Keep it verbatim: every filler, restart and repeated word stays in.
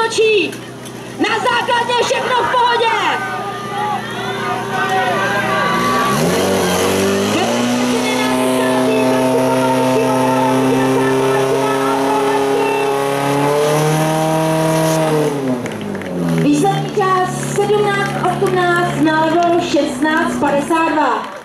otočí. Na základně všechno v pohodě. Výsledný čas sedmnáct osmnáct na levou šestnáct padesát dva.